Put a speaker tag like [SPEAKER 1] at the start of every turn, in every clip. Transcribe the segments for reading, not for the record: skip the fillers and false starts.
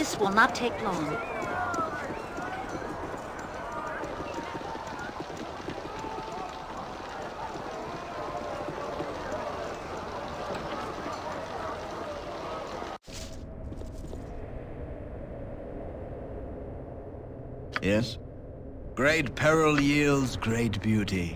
[SPEAKER 1] This will not take long.
[SPEAKER 2] Yes? Great peril yields great beauty.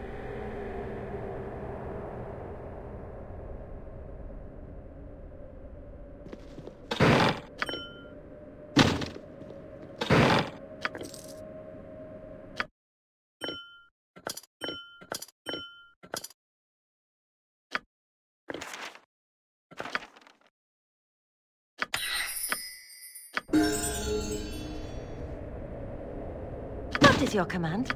[SPEAKER 1] What is your command?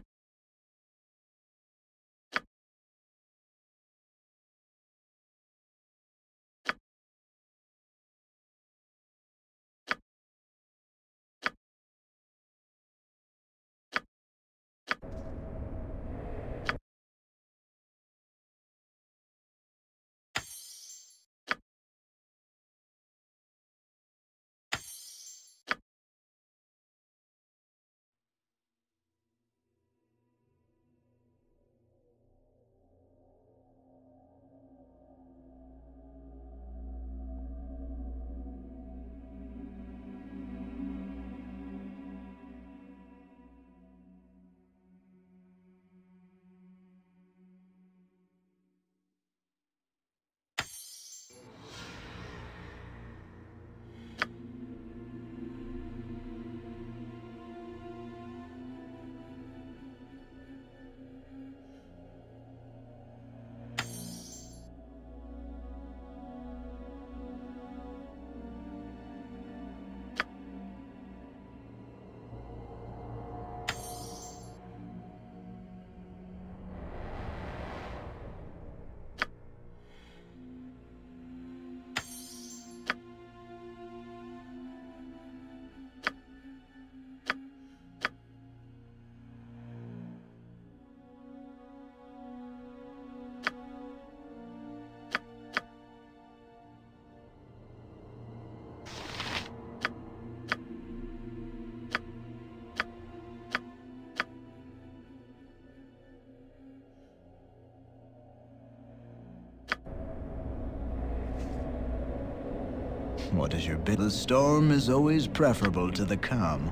[SPEAKER 2] What is your bid? The storm is always preferable to the calm.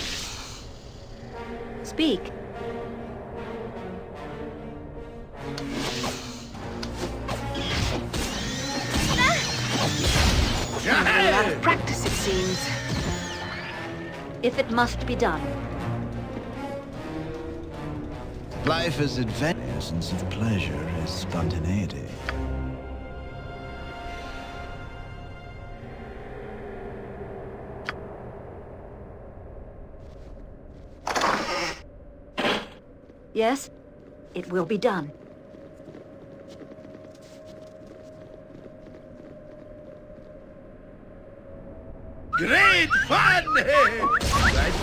[SPEAKER 1] Speak. You're out of practice, it seems. If it must be done.
[SPEAKER 2] Life is adventure. The essence of pleasure is spontaneity.
[SPEAKER 1] Yes, it will be done.
[SPEAKER 3] Great fun! Right.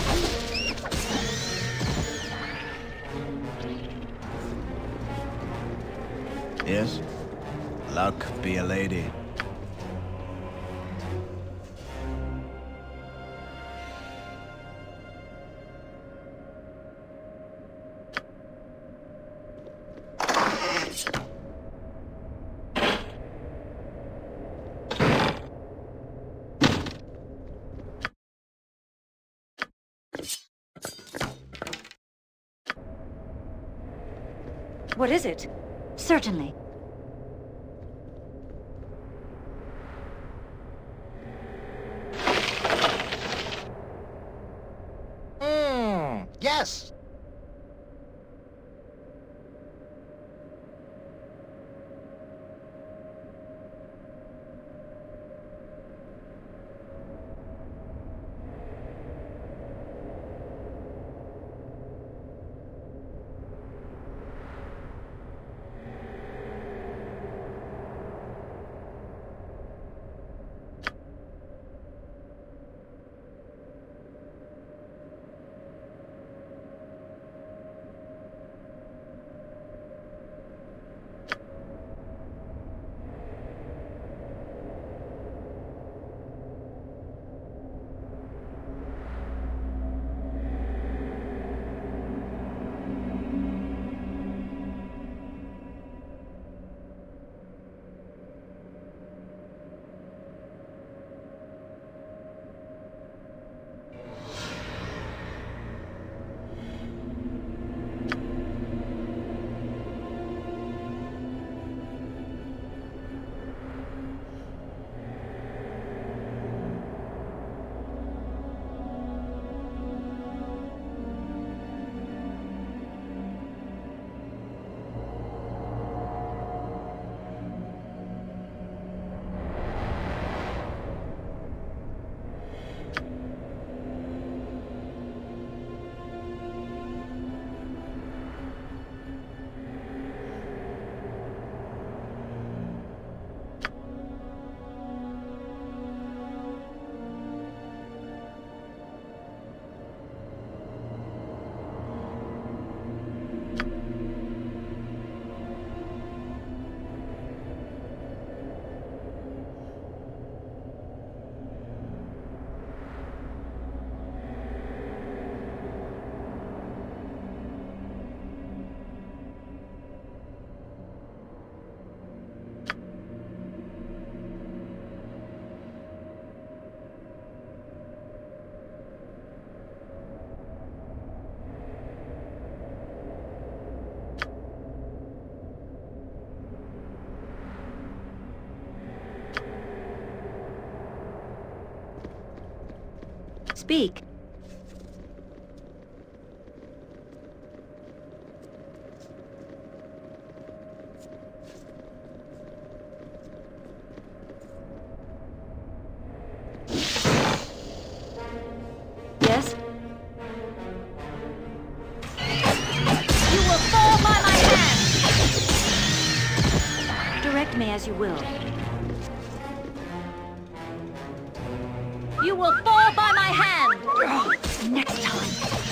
[SPEAKER 2] Yes? Luck be a lady.
[SPEAKER 1] What is it? Certainly.
[SPEAKER 3] Yes.
[SPEAKER 1] Speak. Yes? You will fall by my hand! Direct me as you will. You will fall by my hand! Next time.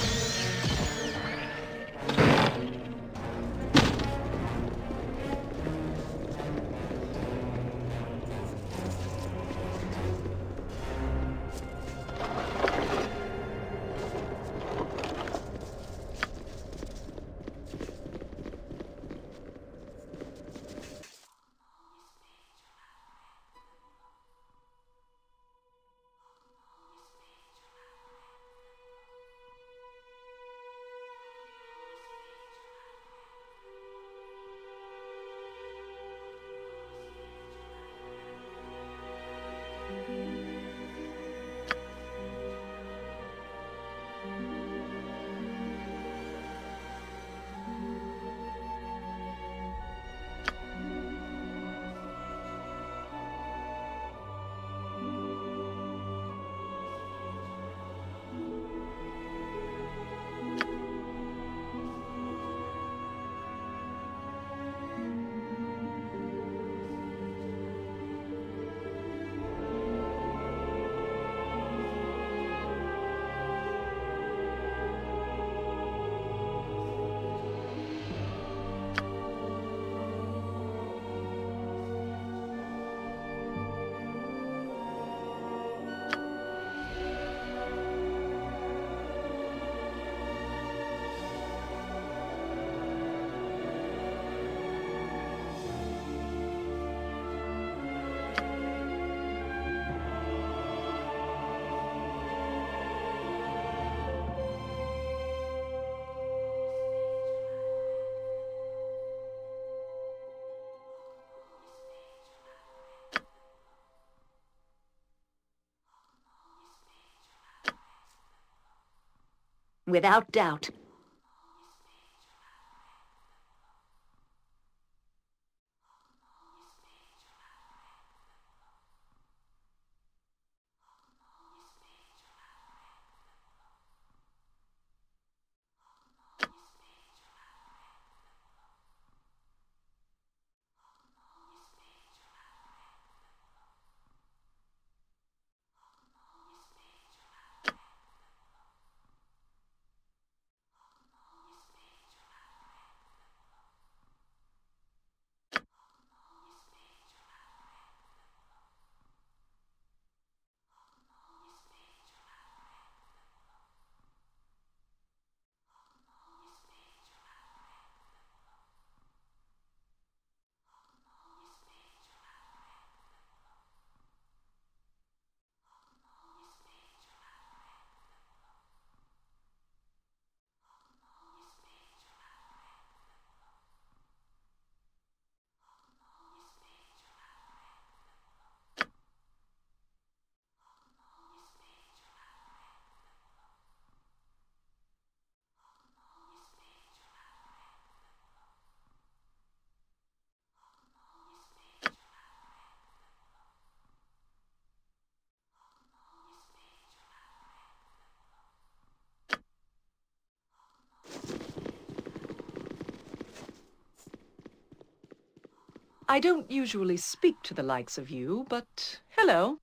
[SPEAKER 1] Without doubt.
[SPEAKER 4] I don't usually speak to the likes of you, but hello.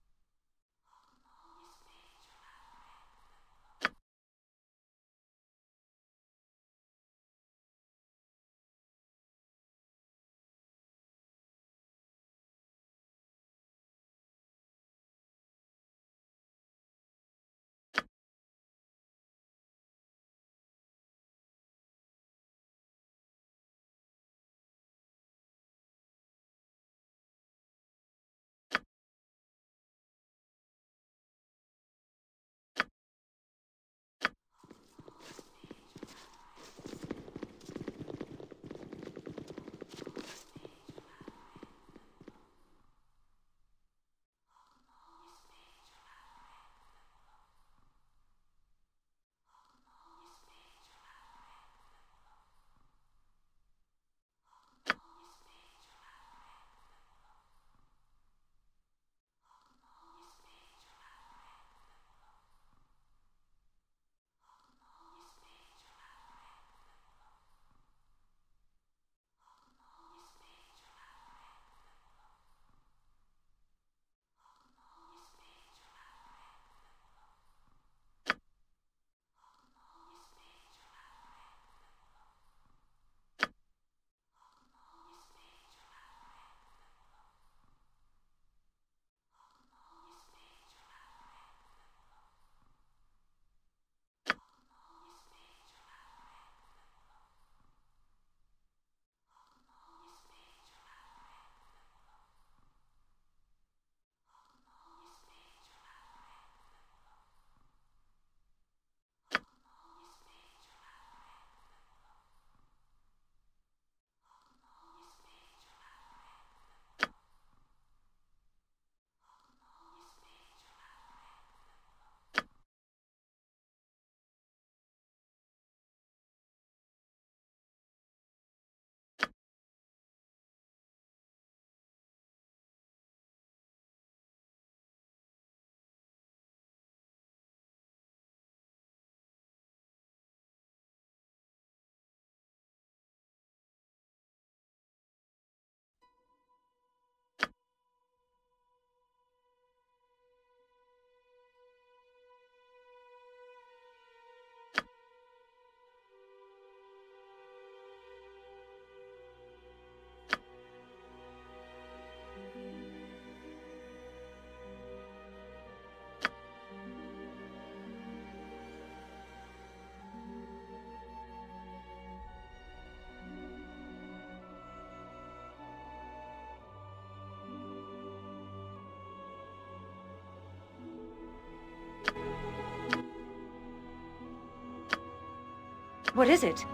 [SPEAKER 1] What is it?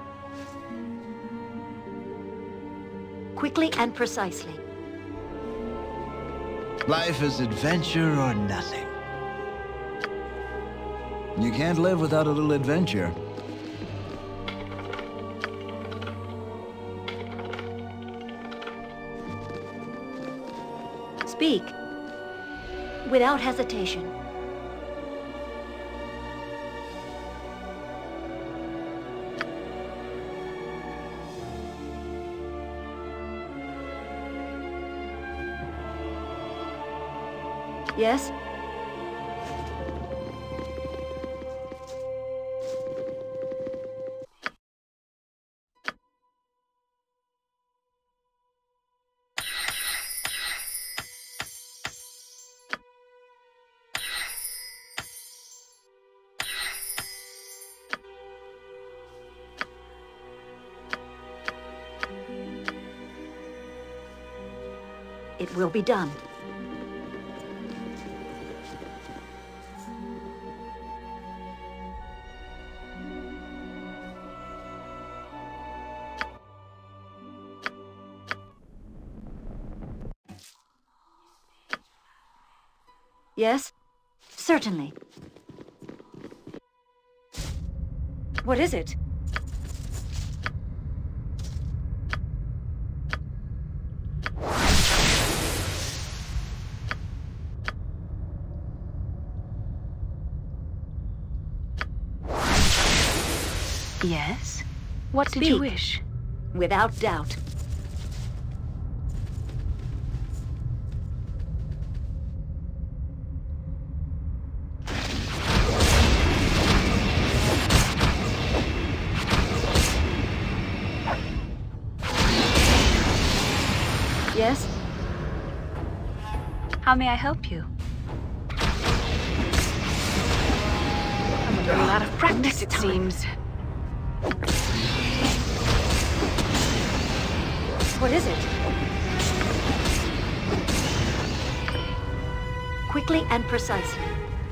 [SPEAKER 1] Quickly and precisely.
[SPEAKER 2] Life is adventure or nothing. You can't live without a little adventure.
[SPEAKER 1] Speak. Without hesitation. Yes? It will be done. Yes? Certainly. What is it?
[SPEAKER 5] Yes? What did you wish?
[SPEAKER 1] Without doubt. Yes?
[SPEAKER 5] How may I help you? I'm a little out of practice, it seems.
[SPEAKER 1] What is it? Quickly and precisely.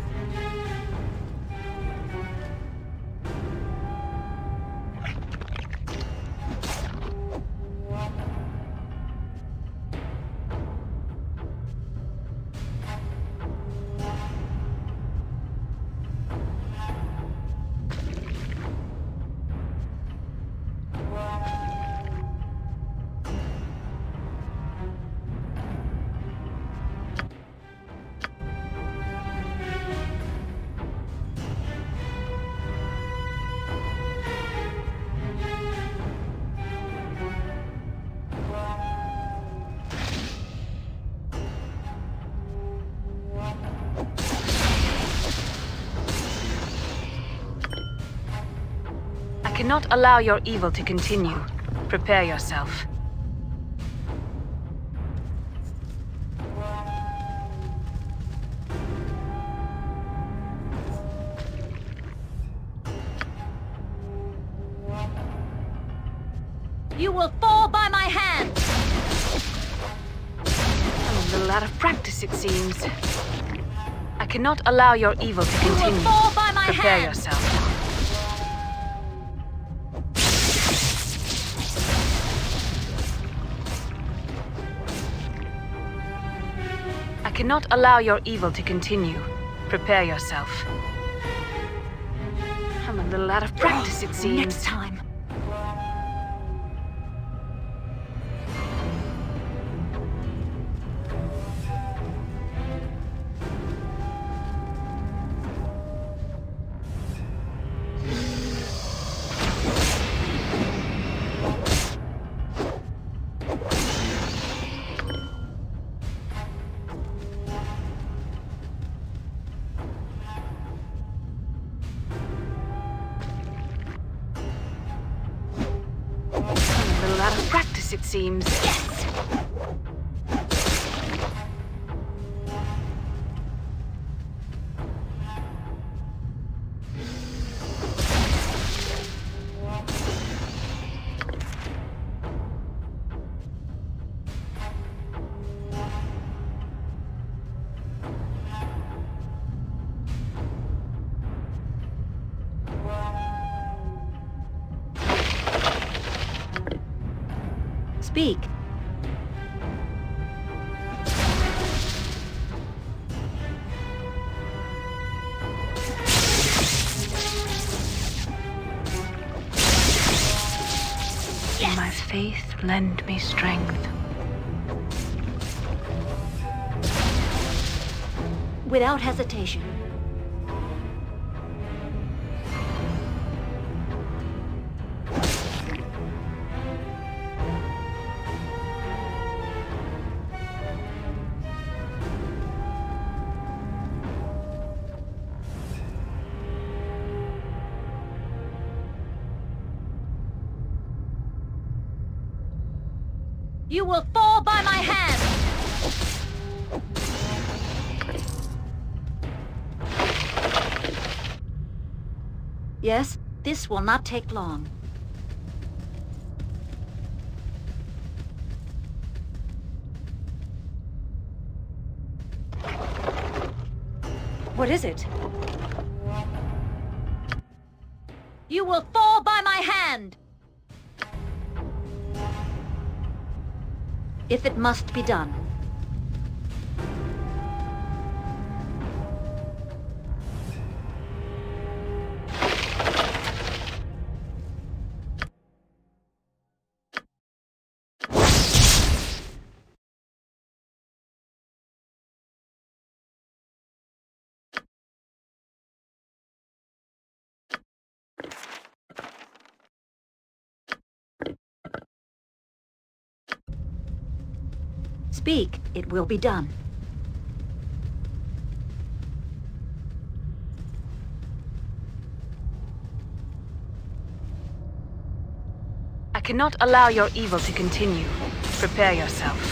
[SPEAKER 5] I cannot allow your evil to continue. Prepare yourself.
[SPEAKER 1] You will fall by my hand!
[SPEAKER 5] I'm a little out of practice, it seems. I cannot allow your evil to continue.
[SPEAKER 1] You will fall by my
[SPEAKER 5] Prepare
[SPEAKER 1] hand!
[SPEAKER 5] yourself. I cannot allow your evil to continue. Prepare yourself. I'm a little out of practice, it seems.
[SPEAKER 1] Next time.
[SPEAKER 5] It seems.
[SPEAKER 1] Yes! Speak.
[SPEAKER 5] May my faith lend me strength.
[SPEAKER 1] Without hesitation. You will fall by my hand! Yes, this will not take long. What is it? You will fall by my hand! If it must be done. Speak, it will be done.
[SPEAKER 5] I cannot allow your evil to continue. Prepare yourself.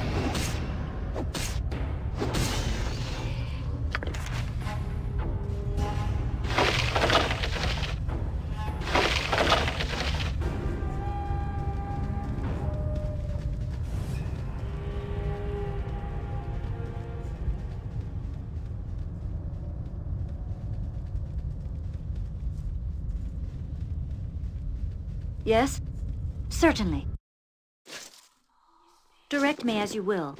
[SPEAKER 1] Yes? Certainly. Direct me as you will.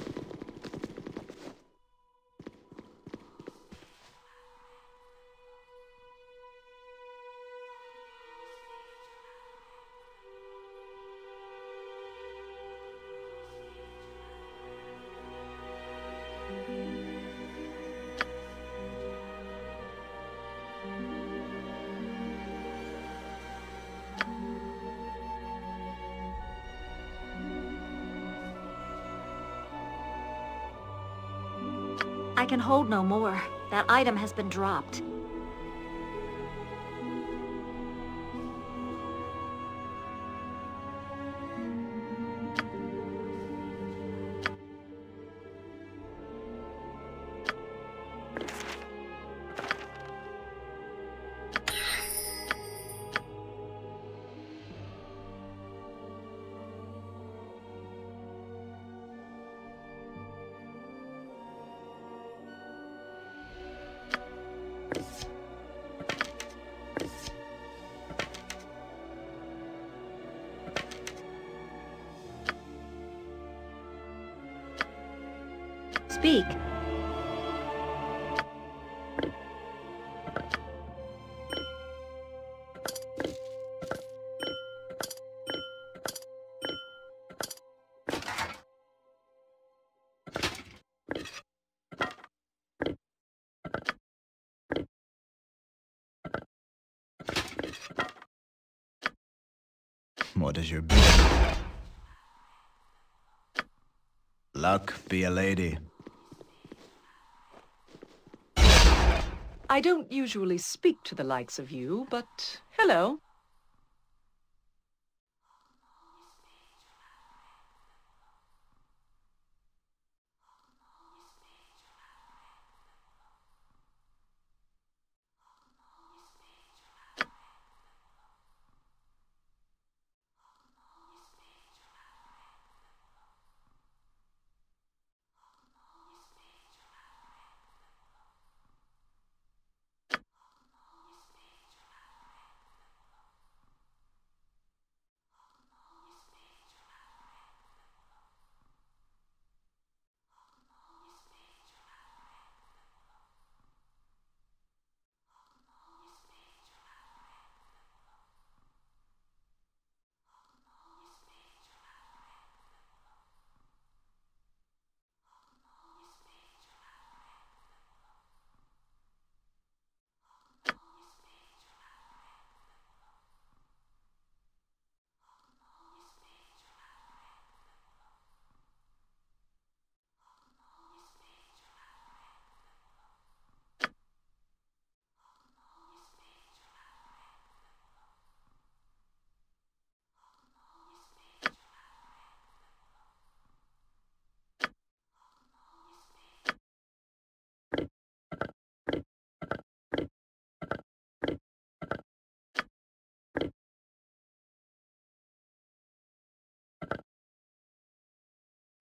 [SPEAKER 1] I can hold no more. That item has been dropped. Speak.
[SPEAKER 2] What is your bid? Luck be a lady.
[SPEAKER 4] I don't usually speak to the likes of you, but hello.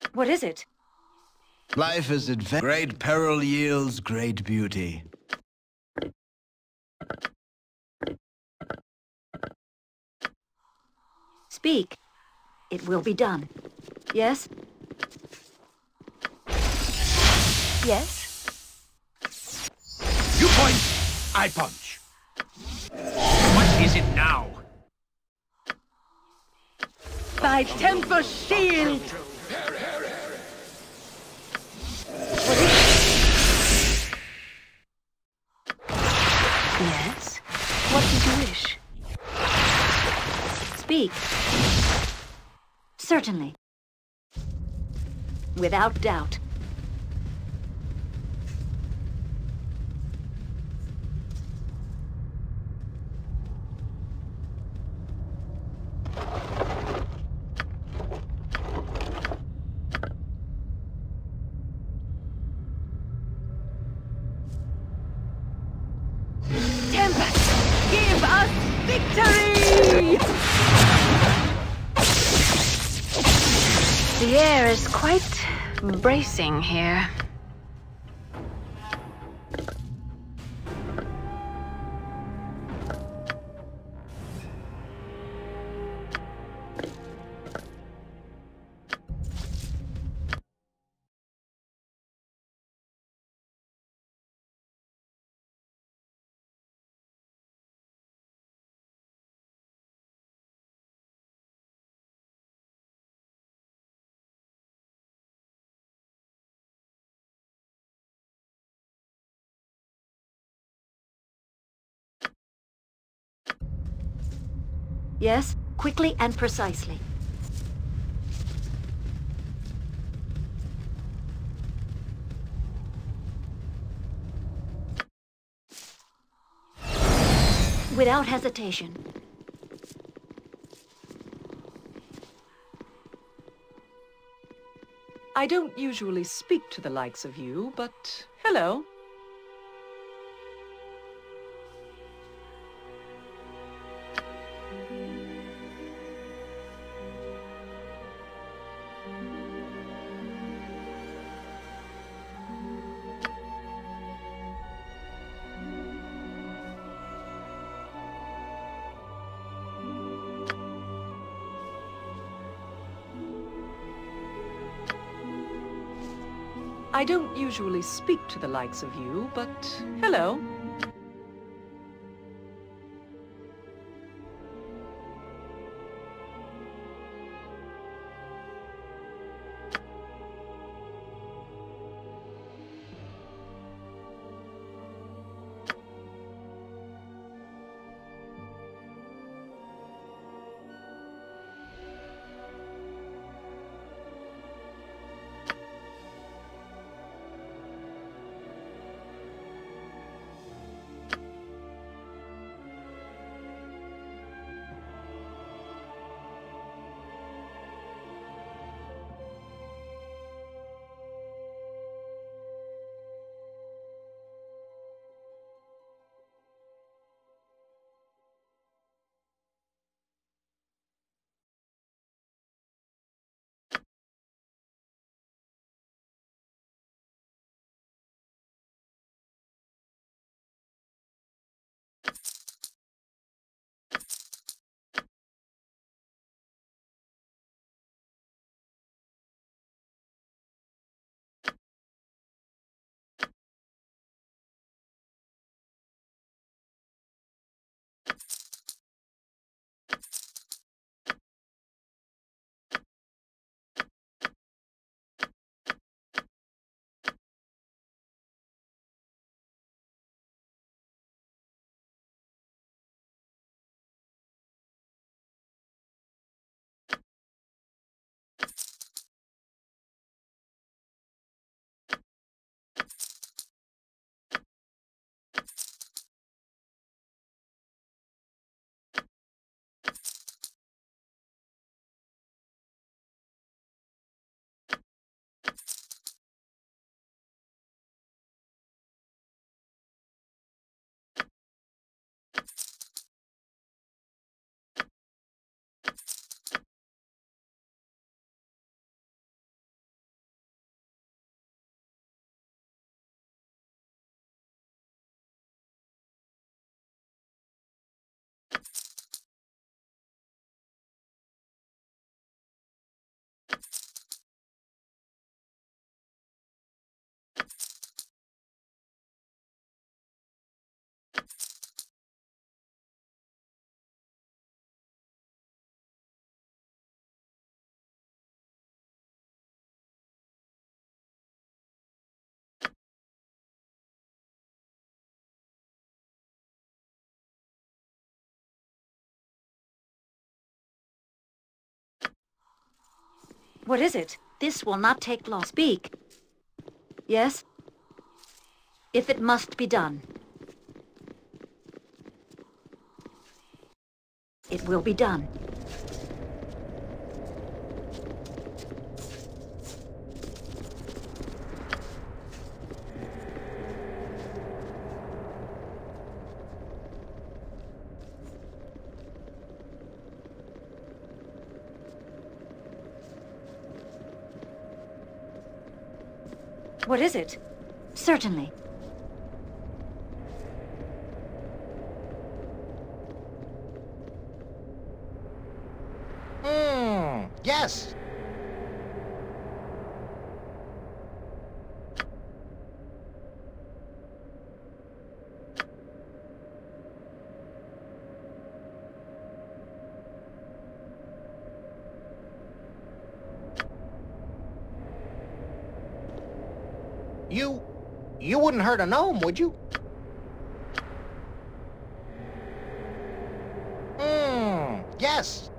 [SPEAKER 1] What is it?
[SPEAKER 2] Life is adventure. Great peril yields great beauty.
[SPEAKER 1] Speak. It will be done. Yes? Yes?
[SPEAKER 3] You point, I punch. What is it now?
[SPEAKER 4] Thy temper shield!
[SPEAKER 5] Yes? What did you wish?
[SPEAKER 1] Speak. Certainly. Without doubt.
[SPEAKER 4] Tempest, give us victory!
[SPEAKER 5] The air is quite bracing here.
[SPEAKER 1] Yes? Quickly and precisely. Without hesitation.
[SPEAKER 4] I don't usually speak to the likes of you, but hello. I don't usually speak to the likes of you, but hello.
[SPEAKER 1] What is it? This will not take long. Speak. Yes? If it must be done. It will be done. What is it? Certainly.
[SPEAKER 6] Yes. You wouldn't hurt a gnome, would you? Yes.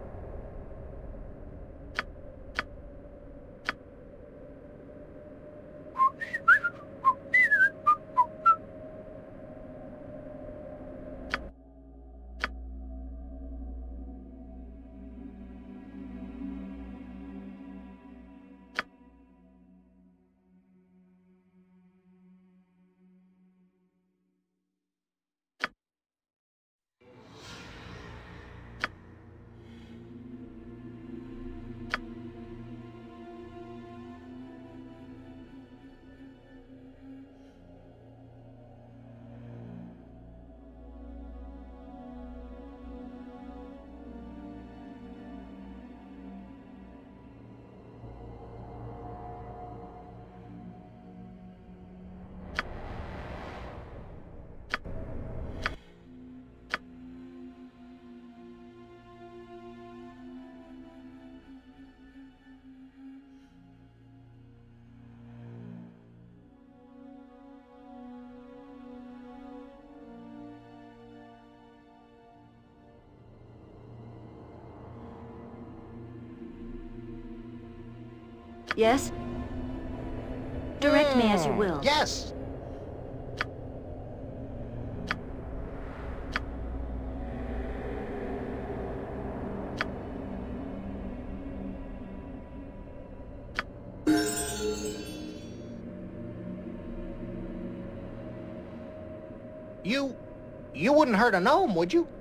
[SPEAKER 1] Yes? Direct me as you will.
[SPEAKER 6] Yes. You wouldn't hurt a gnome, would you?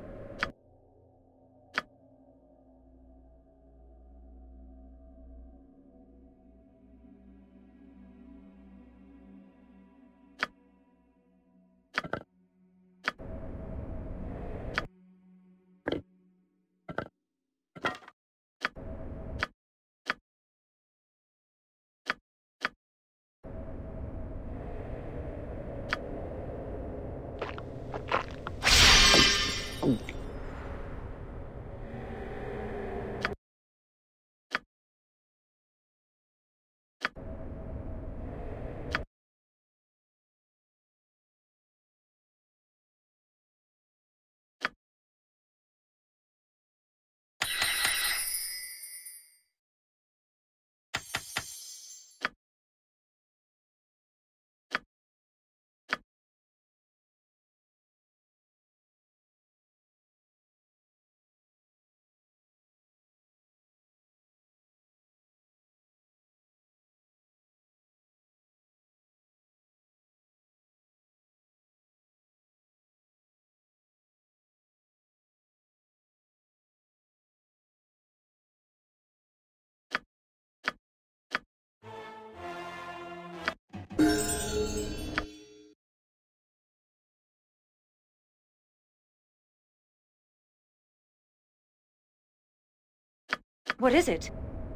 [SPEAKER 1] What is it?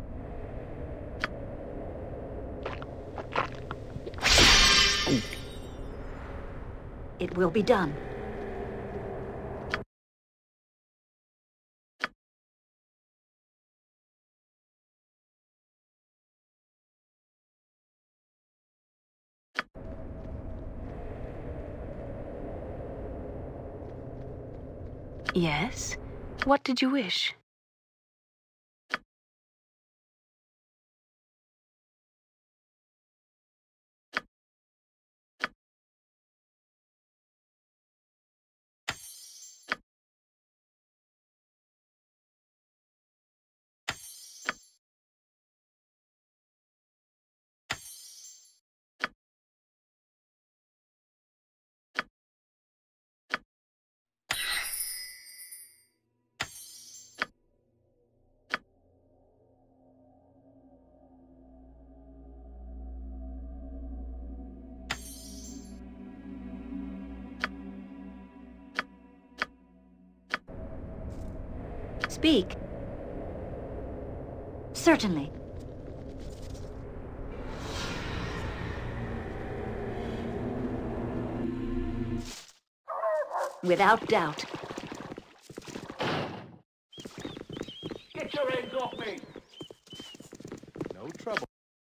[SPEAKER 1] It will be done.
[SPEAKER 5] Yes? What did you wish?
[SPEAKER 1] speak. Certainly. Without doubt.
[SPEAKER 3] Get your hands off me!
[SPEAKER 6] No trouble.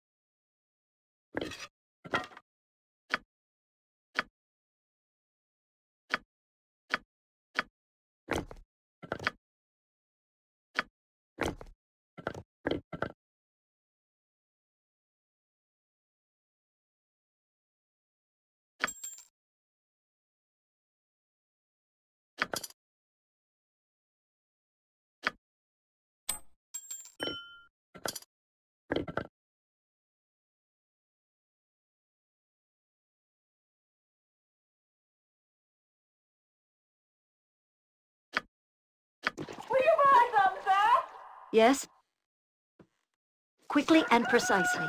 [SPEAKER 1] Yes? Quickly and precisely.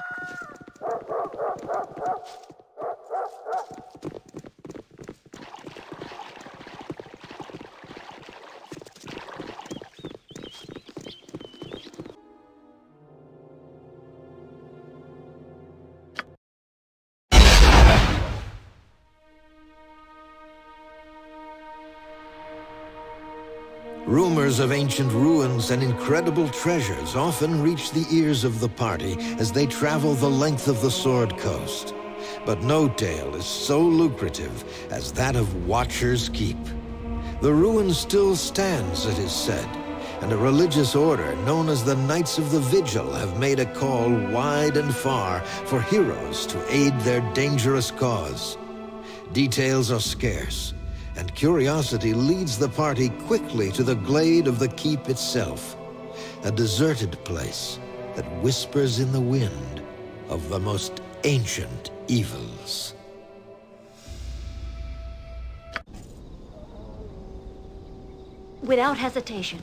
[SPEAKER 7] Rumors of ancient ruins and incredible treasures often reach the ears of the party as they travel the length of the Sword Coast. But no tale is so lucrative as that of Watcher's Keep. The ruin still stands, it is said, and a religious order known as the Knights of the Vigil have made a call wide and far for heroes to aid their dangerous cause. Details are scarce, and curiosity leads the party quickly to the glade of the keep itself, a deserted place that whispers in the wind of the most ancient evils.
[SPEAKER 1] Without hesitation.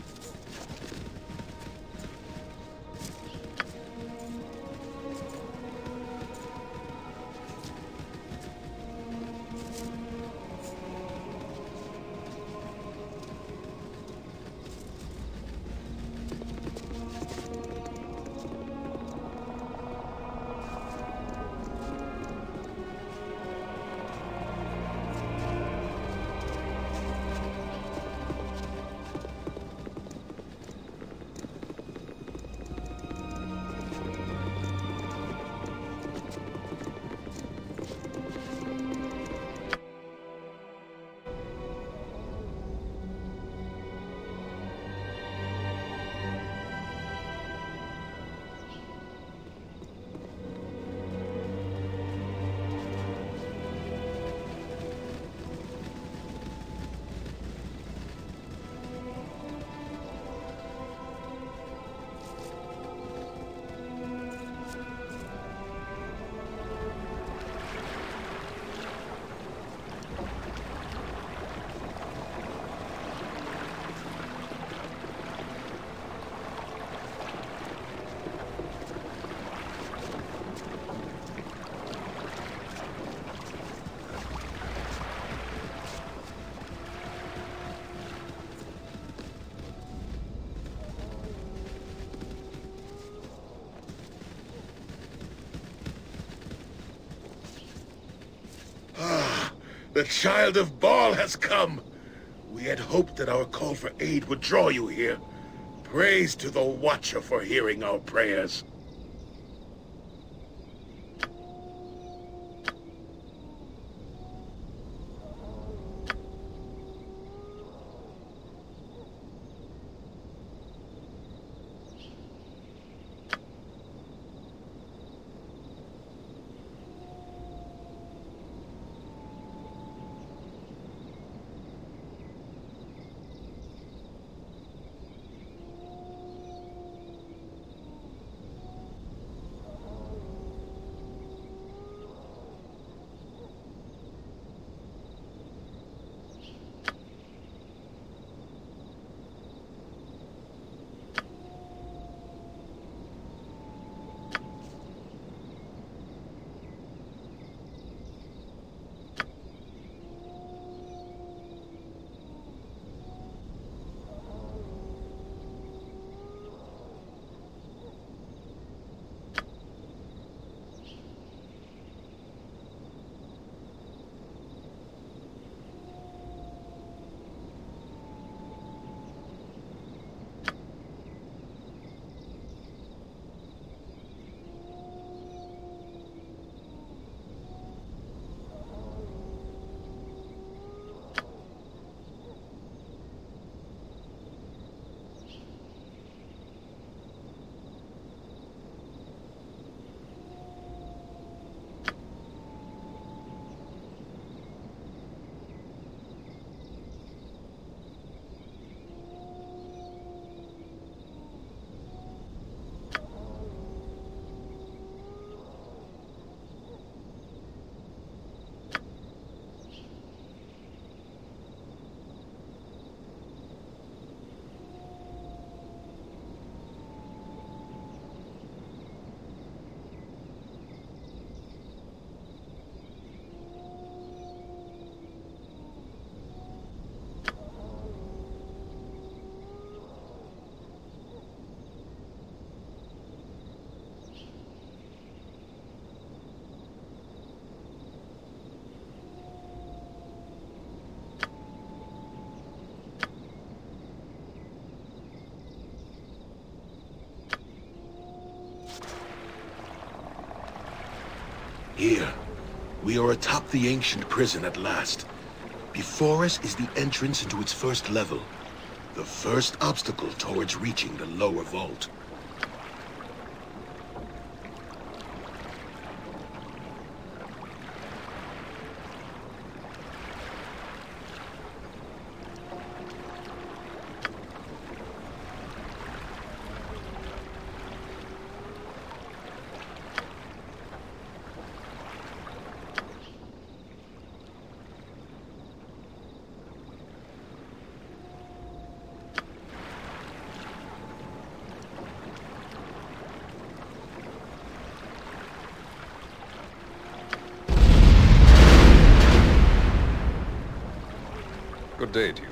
[SPEAKER 3] The Child of Bhaal has come! We had hoped that our call for aid would draw you here. Praise to the Watcher for hearing our prayers. Here, we are atop the ancient prison at last. Before us is the entrance into its first level. The first obstacle towards reaching the lower vault.
[SPEAKER 6] Good day to you.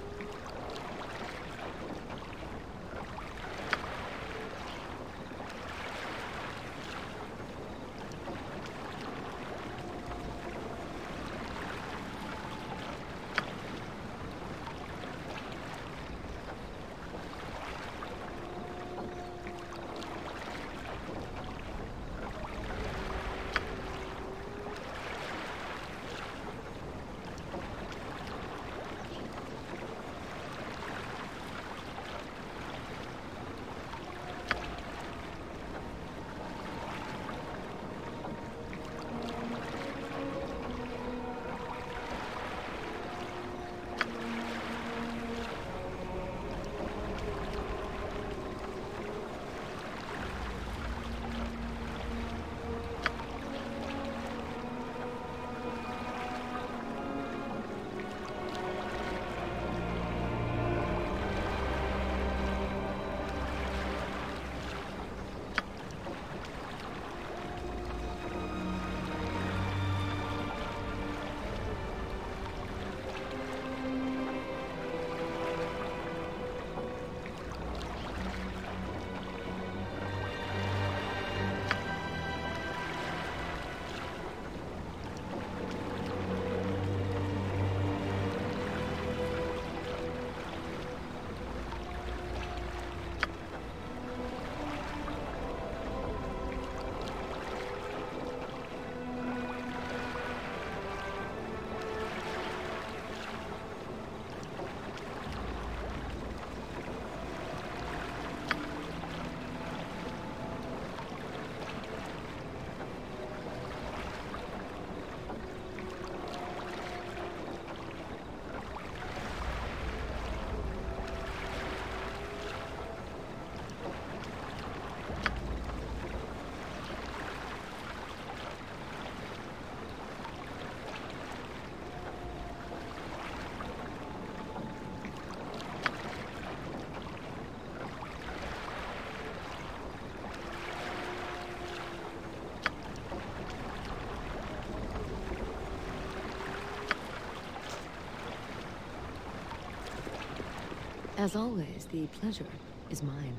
[SPEAKER 8] As always, the pleasure is mine.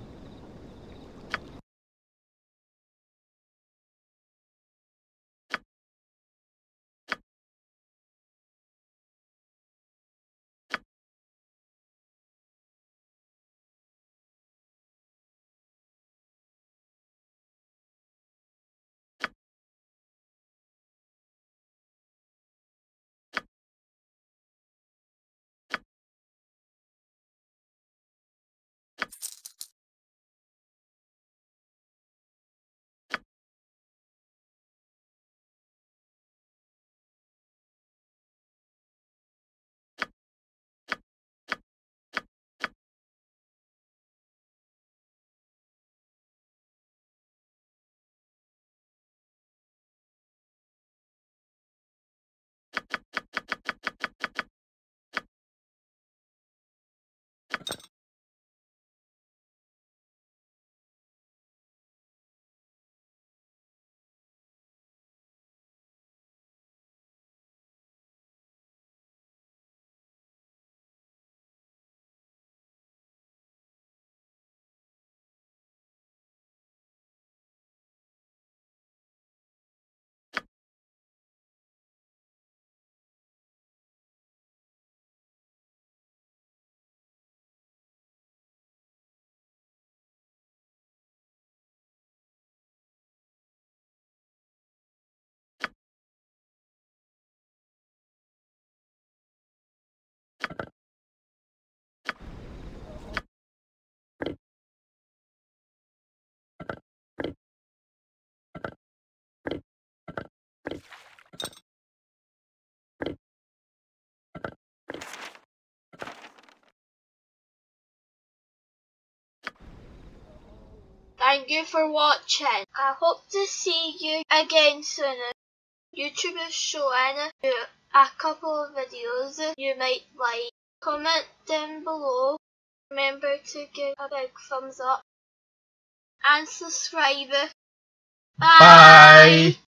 [SPEAKER 9] Thank you for watching. I hope to see you again soon. YouTube is showing you a couple of videos you might like. Comment down below. Remember to give a big thumbs up and subscribe. Bye!